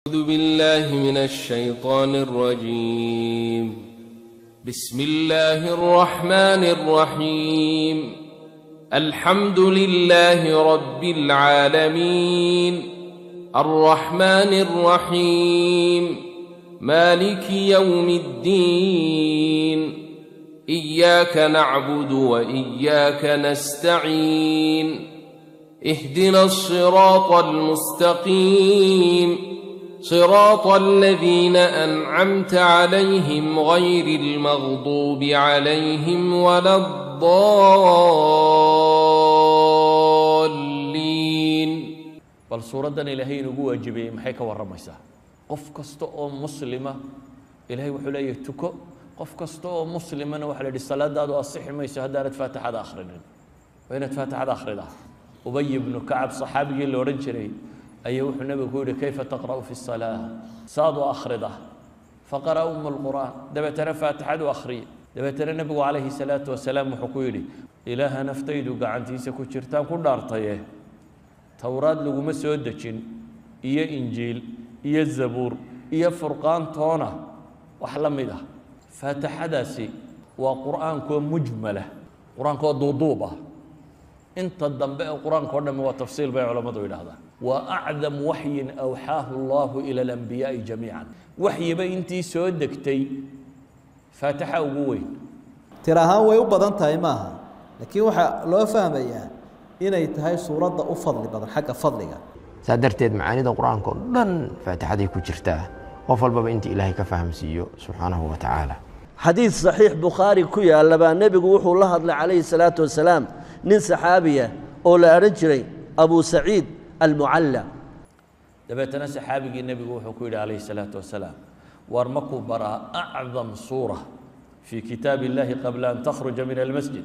أعوذ بالله من الشيطان الرجيم. بسم الله الرحمن الرحيم. الحمد لله رب العالمين الرحمن الرحيم مالك يوم الدين إياك نعبد وإياك نستعين اهدنا الصراط المستقيم صراط الذين أنعمت عليهم غير المغضوب عليهم ولا الضالين. بل سورة إلهي نقوى جبين محيك ورميسا قف كستو مسلمة إلهي وحليه تكو قف كستو مسلمة وحليه الصلاة دادو الصحي ما يسهدانت فاتحة آخرين وين فاتحة آخرين أبي بن كعب صحابي اللي ورنشري أيوه النبي يقول كيف تقرأ في الصلاة صاد أخرده فقرأ أم القرآن دبتنا فاتحة وأخري دبتنا النبي عليه الصلاة والسلام حكولي إله نفتيد قعنتي سكوتشرتان كل أرطيه توراة لقوم سودتشين إيه إنجيل إيه الزبور إيه فرقان طونة وحلم ده فاتحة داسي وقرآن كو مجملة قرآن كو ضوضوبة انت الضنباء القرآن كله هو تفصيل بين علماء هذا وأعظم وحي أوحاه الله إلى الأنبياء جميعا وحي بينتي سودكتي فاتحة وقوي تراها ويبدأ أنت معها لكن وح لو فهم إياه إن يتهاي صورة أفضل بدل حاجة فضلها سادرتيد معاني القرآن كلن فاتحة دي كجرتاه وفل بابا أنت إلهي كفهم سيو سبحانه وتعالى حديث صحيح بخاري كويا لبا النبي وحو الله عليه الصلاة والسلام نين صحابية أولا أرنجري أبو سعيد المعلى دبتنا صحابي النبي وحكي عليه الصلاة والسلام وارمكوا براء أعظم صورة في كتاب الله قبل أن تخرج من المسجد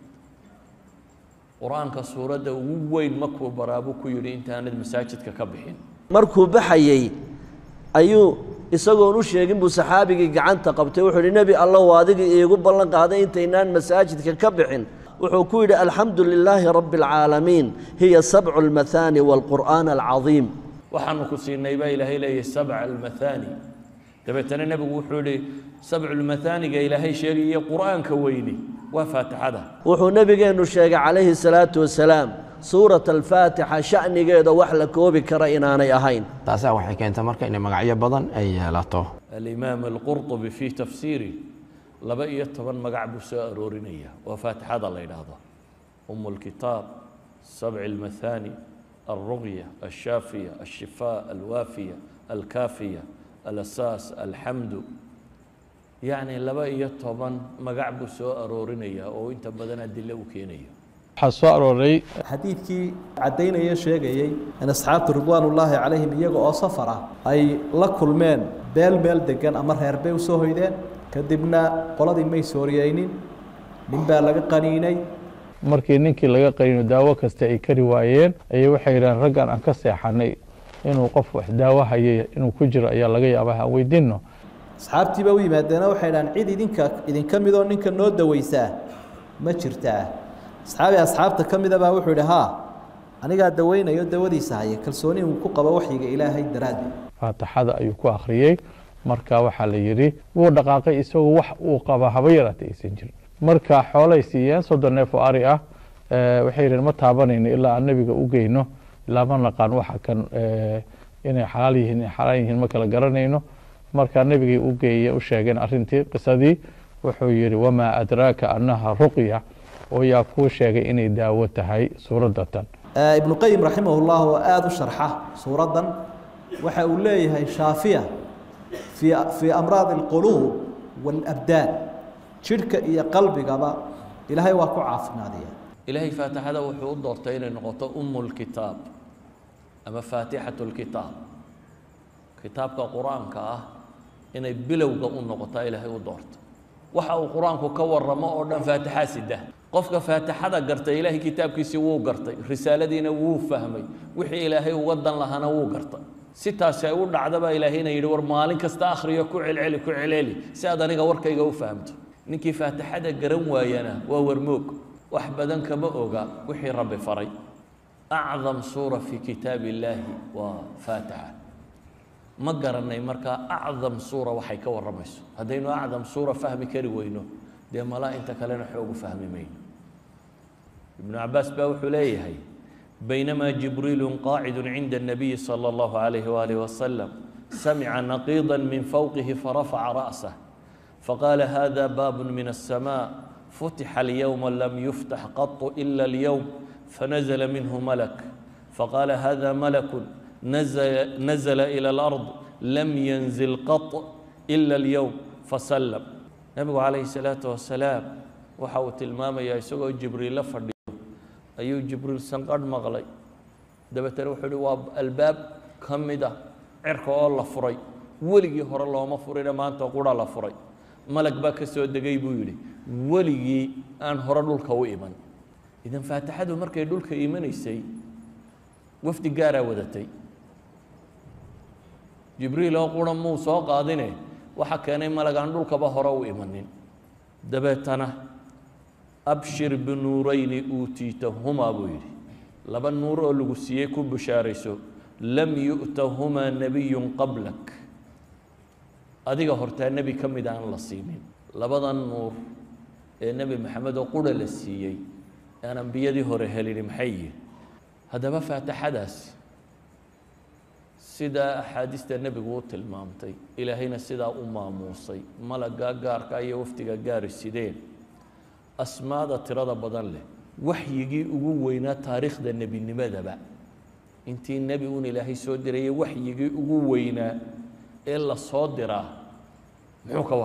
قرآن كصورة وين مكوا براء بكو يري انت عن المساجد ككبحين مركو بحيي أيو isagoo u sheegin buu saxaabigii gacanta qabtay wuxuu yiri nabi Allah waadiga iigu ballan qaaday intaynaan masaajidka ka bixin wuxuu ku yiri alxamdulillaahi rabbil aalamiin hiya sab'ul mathani wal qur'aan al azim waxaanu ku siinay baa ilaahay leeyahay sab'ul mathani dabeetana nabigu wuxuu yiri sab'ul mathani ga ilaahay sheegay qur'aanka weyni waa faatixada wuxuu nabigeenu sheegay calayhi salaatu wasalaam سورة الفاتحة شأن جيدا وحلا كوبي كرائناني أهين تاسع وحي كانت مركا إن مقعية بضن أي لاطو الإمام القرطبي في تفسيري لبقية طبعا مقعب سائرورينية وفاتحة الله هذا أم الكتاب سبع المثاني الرقية الشافية الشفاء الوافية الكافية الأساس الحمد يعني لبقية طبعا مقعب سائرورينية وإنت بدنا الدلة وكينية xadiidkii cadaynaya sheegayay in asxaabtu ridwaanullaahi calayhim iyaga oo safar ah ay la kulmeen meel degan ama reer bay u soo hoydeen kadibna qoladii may sooriyeynin nin baa laga qaniinay markii ninkii laga qaniino daawo kasta ay kari waayeen ayay waxay yiraahdeen raggan aan ka seexanay inuu qof wax daawo hayay inuu ku jiro ayaa laga yaabaa aan weydiino asxaabtii baa u yimaadeen waxay yiraahdeen cid idinka mid oo ninka noo dawaysaa ma jirtaa أصحابته كم إذا بقى وحده ها أنا قاعد دوينا يدودي سعي كلسوني وكوكبة وحي إلهي درادي فاتحة أيوكو أخريي مركا وحال يري ودقاقي يسوي وح وقبة حبيرة يسجل مركا حوالي سيان صدرنا فارئة وحير ما تابنين إلا النبي أوجينه لا من لقان وح كان إن حالي هن حالي هن مكلا جرنينه مركا النبي أوجي وشاجن أرنتي قصدي وحير وما أدراك أنها رقية ويأكو شيء إني داوت هاي سورة دتن. ابن القيم رحمه الله وآد شرحه سورة وحوليه هاي شافية في أمراض القلوب والأبدان شركة إيا قلبي قبا إلهي واكو عافنا دي إلهي فاتح هذا وحود دورتين النقطة أم الكتاب أما فاتحة الكتاب كتاب كقرآن كأه إن بلوغ النقطة إلهي ودورت waxa uu quraanku ka warramo oo dhan faatixa sida qofka faatixada gartay ilaahay kitaabkiisa wuu gartay risaaladiina wuu fahmay wixii ilaahay uga dan lahana wuu gartay sitaas ay u dhacdaba ilaahayna yiri war maalin kasta akhriyo ku celceli si aad aniga warkayga u fahamto ninkii faatixada garan waayana waa warmoog wax badan kama oga wixii rabbi faray أعظم سورة في كتاب الله وفاتحة ma garanay markaa acdam suura waxay ka warramayso haddaynu acdam suura fahmi kari weyno dee malaa inta kalena xoogu fahmi mayno ibnu cabaas baa wuxuu leeyahay baynamaa jibriilu qaacidu cinda الnabiyi salى اllahu عalayh waalih wasalam samica naqiida min fawqihi farafaca ra'sah faqaala hada baab min الsmاء futixa اlyowma lam yuftax qaط ila اlyowm fanazla minhu malak faqaala hada malak nazla ilى اlأrض lam yanzil qaط ila اlyowm fasalam nabigu calayhi الsalaaةu wasalaam waxa uu tilmaamayaa isagoo jibriil la fadhiyo ayuu jibriil sanqadh maqlay dabeetana wuxuu uhi waa albaab ka mid ah cirka oo la furay weligii hore looma furina maanta qura la furay malag baa ka soo degay buu yidhi weligii aan hore dhulka u iman idan faatixadu markay dhulka imanaysay wafdi gaaraa wadatay jibriil oo qura muu soo qaadine waxa keenay malag aan dhulkaba hore u imanin dabeetana abshir binuurayni uutiitahumaa buu yidhi laba nuur oo lagu siiyey ku bishaarayso lam yu'tahumaa nebiyun qablak adiga hortaa nebi ka mid aan la siinin labadan nuur ee nebi maxamed oo qura la siiyey aan ambiyadii hore helini maxay yihin haddaba faatixadaasi sidaa axaadiista nebigu u tilmaamtay ilaahayna sidaa u maamuusay malaggaa gaarka iyo wafdiga gaari sideen asmaada tirada badan leh waxyigii ugu weynaa taariikhda nebinimadaba intii nebi un ilaahay soo dirayay waxyigii ugu weynaa ee la soo diraa muxuu ka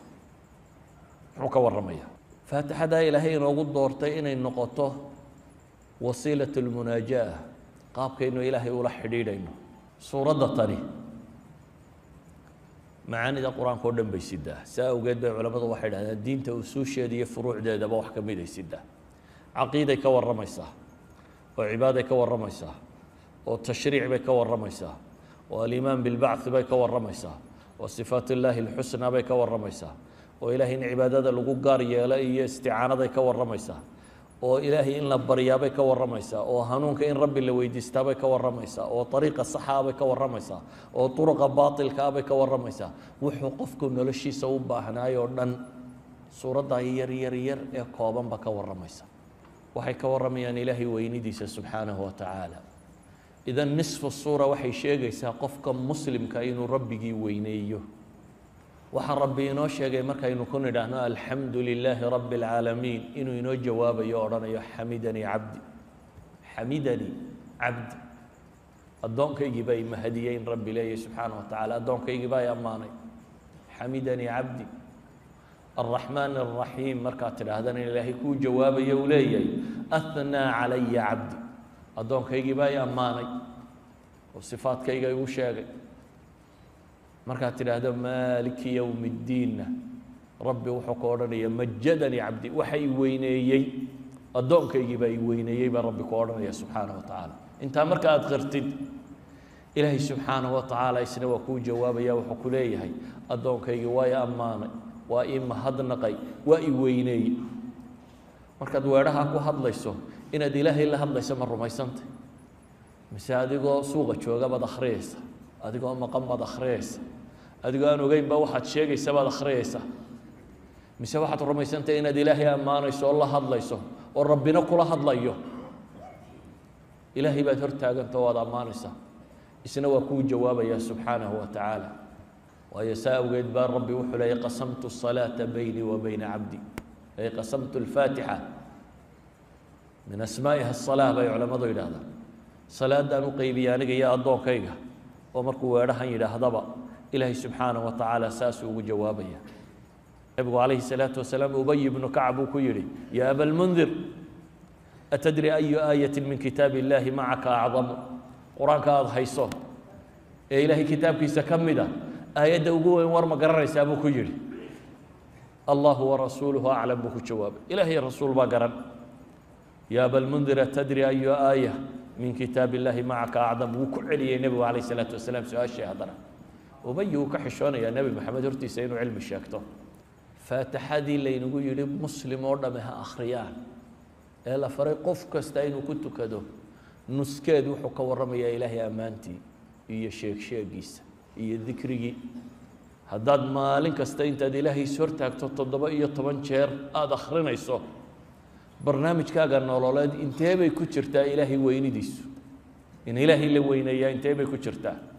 warramayaa faatixadaa ilaahay inoogu doortay inay noqoto wasiilat lmunaajaa qaabkaynu ilaahay ula xidhiidhayno suuradda tani macaanida qur-aanka o dhan bay sidaa saa awgeed bay culammadu waxay dhahdeen diinta usuusheeda iyo furuucdeedaba wax ka mid ay sidaa caqiiday ka warramaysaa oo cibaaday ka warramaysaa oo tashriic bay ka warramaysaa oo aliimaan bilbacthi bay ka warramaysaa oo sifaat illaahi alxusnaa bay ka warramaysaa oo ilaahay in cibaadada lagu gaar yeelo iyo isticaanaday ka warramaysaa oo ilaahay in la baryaabay ka warramaysaa oo hanuunka in rabbi la weydiistaabay ka warramaysaa oo ariiqa saxaabay ka warramaysaa oo turuqa baatilkaabay ka warramaysaa wuxuu qofku noloshiisa u baahnaayoo dhan suuraddaa yar ee koobanba ka warramaysa waxay ka warramayaan ilaahay weynidiisa subxaanahu wa tacaala idan nisfu suura waxay sheegaysaa qofka muslimka inuu rabbigii weyneeyo waxaa rabbi inoo sheegay markaynu ku nidhaahno alxamdu lilaahi rabbi اlcaalamiin inuu inoo jawaabayo o odhanayo xamidanii cabdi addoonkaygii baa imahadiyey in rabbi leeyahy subxaana wa tacala addoonkaygii baa i ammaanay xamidanii cabdi الرحمن الرحيم markaad tidhaahdana ilaahay kuu jawaabayo uu leeyahay أثنىa calaya cabdi addoonkaygii baa i ammaanay oo sifaadkayga igu sheegay markaad tidhaahdo maaliki yowm اddiinna rabbi wuxuu ka odhanaya majadanii cabdi waxa i weyneeyey addoonkaygii baa i weyneeyey baa rabbi ku odhanaya subxaanaه wa tacaala intaa marka aad qirtid ilaahay subxaanaه wa tacaala isna waa kuu jawaabaya wuxuu ku leeyahay addoonkaygii waa i ammaanay waa ii mahadnaqay waa i weyneeyey markaad weedhaha ku hadlayso inaad ilaahay la hadlayso ma rumaysantay mise adigoo suuqa jooga baad akhriyaysa adigoo maqan baad akhriyaysa adigoo aan ogeynba waxaad sheegaysa baad akhriyaysa mise waxaad rumaysantay inaad ilaahay ammaanayso oo la hadlayso oo rabbina kula hadlayo ilaahay baad hor taaganta waad ammaanaysaa isna waa kuu jawaabaya subxaanahu wa tacaala waayo saa awgeed baa rabbi wuxuu leeyay qasamtu الصalaaةa baynii wa bayna cabdi ay qasamtu اlfaatixa min asmaa'iha الصalaaة bay culammadu yidhahdaan salaadaan u qeybiya aniga iyo addoonkayga oo markuu weedhahan yidhaahdaba ilaahay subxaanaه wa tacaala saasuu ugu jawaabaya nebigu calayhi الsalaaةu wasalaam ubay ibnu kacb uu ku yidhi yaa aba اlmundir atadri ayu aayaةi min kitaabi اllaahi macaka acdamu qur-aanka aada hayso ee ilaahay kitaabkiisa ka mid a aayadda ugu weyn war ma garanaysaa buu ku yidhi allahu warasuuluhu aclam buu ku jawaabay ilaahay rasuul baa garan yaa abalmundira tadri ayu aaya min kitaab illaahi macaka acdam wuu ku celiyey nebigu calayh isalaatu wasalaam su-aashii haddana ubayi wuu ka xishoonayaa nebi maxamed hortiisa inuu cilmi sheegto faatixadii laynagu yidhi muslim oo dhamme ha akhriyaan ee la faray qof kasta inuu ku tukado nuskeed wuxuu ka warramayaa ilaahay ammaantii iyo sheegsheegiisa iyo dikrigii haddaad maalin kasta intaad ilaahay is hortaagto 7 jeer aada akhrinayso barnaamijkaaga nololeed intee bay ku jirtaa ilaahay weynidiisu in ilaahay la weyneeyaa intee bay ku jirtaa